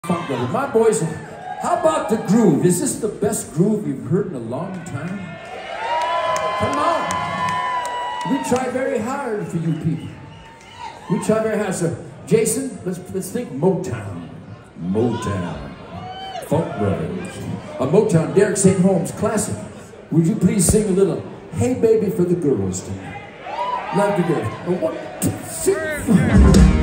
Funk Brothers. My boys, how about the groove? Is this the best groove you've heard in a long time? Come on. We try very hard for you people. We try very hard. So, Jason, let's think Motown. Motown. Funk Brothers. A Motown Derek St. Holmes classic. Would you please sing a little Hey Baby for the girls tonight? Love the girls. 1, 2, 3.